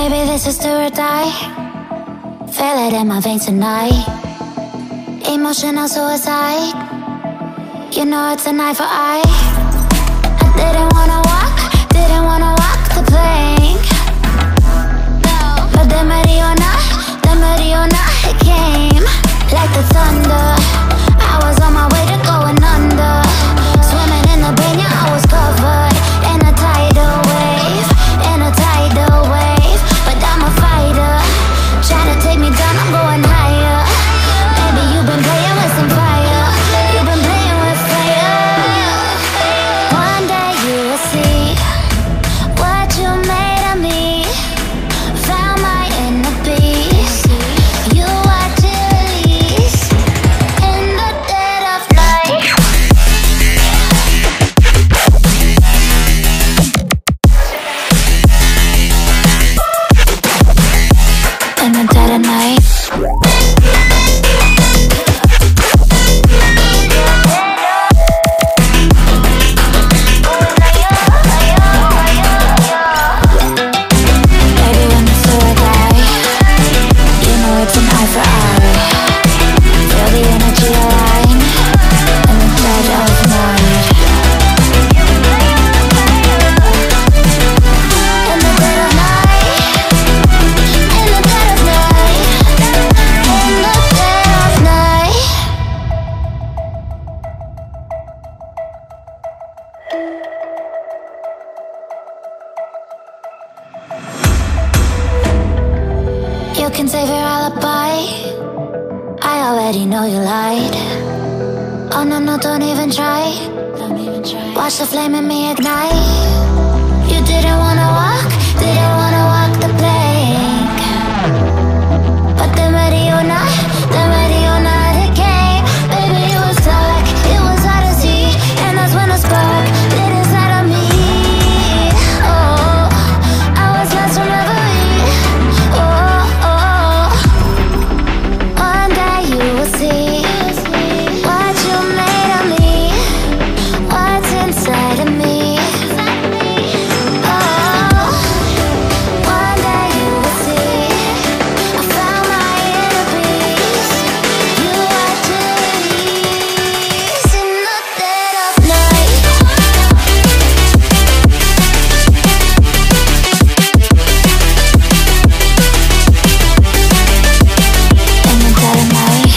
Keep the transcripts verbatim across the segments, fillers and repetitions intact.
Maybe this is do or die. Feel it in my veins tonight. Emotional suicide. You know it's an eye for eye. I didn't wanna walk, didn't wanna walk the plank. But the Mariona, the Mariona, it came like the thunder. I was on my way to going under. Swimming in the banya, I was covered in a tidal wave, in a tidal wave. But I'm a fighter, trying to take me down, I'm going higher. Maybe you've been playing with some fire. You've been playing with fire. One day you will see what you made of me. Found my inner beast. You watch it release in the dead of night. In the dead of night. Baby, when it's do or die, you know it's an eye for eye. Feel the energy align in the dead of night. In the dead of night. In the dead of night. In the dead of night. You can save your alibi. I already know you lied. Oh no, no, don't even try. Don't even try. Watch the flame in me ignite. You didn't wanna walk, didn't wanna walk the plank. But the Mariona, the Mariona, it came. Baby, it was dark, it was hard to see. And that's when a spark lit inside of me. Oh, I was lost from reverie. Oh, oh, one day you will see what you made of me, what's inside of me. Oh, one day you will see I found my inner peace. You watch it release in the dead of night. In the dead of night.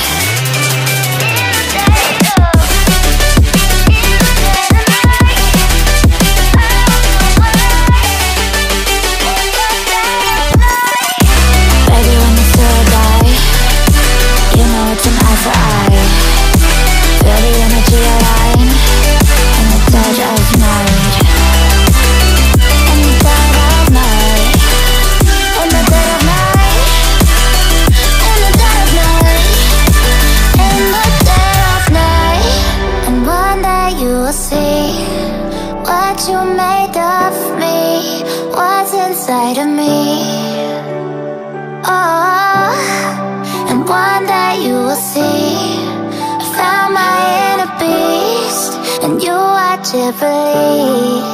Baby, when it's do or die, you know it's an eye for eye. Feel the energy align in the dead of night. In the dead of night. In the dead of night. In the dead of night. In the dead of night. And one day you will see what you made of me, what's inside of me. Oh, and one day you will see I found my inner beast, and you watch it release.